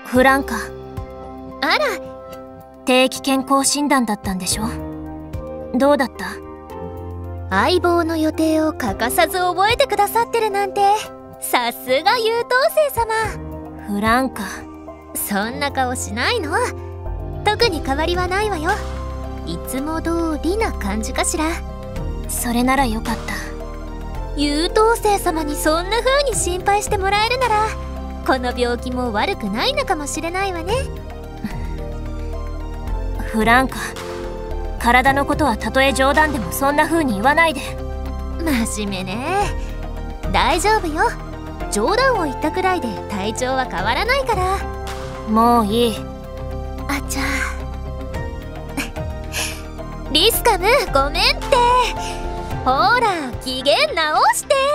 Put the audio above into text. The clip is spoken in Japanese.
フランカ。 あら、 定期健康診断だったんでしょ。どうだった？ 相棒の予定を欠かさず覚えてくださってるなんて、さすが優等生様。 フランカ。 そんな顔しないの。特に変わりはないわよ。いつも通りな感じかしら。 それならよかった。 優等生様にそんな風に心配してもらえるなら、この病気も悪くないのかもしれないわね。 フランカ、体のことはたとえ冗談でもそんな風に言わないで。 真面目ね。大丈夫よ。冗談を言ったくらいで体調は変わらないから。 もういい。 あちゃリスカム、ごめんって。ほら、機嫌直して。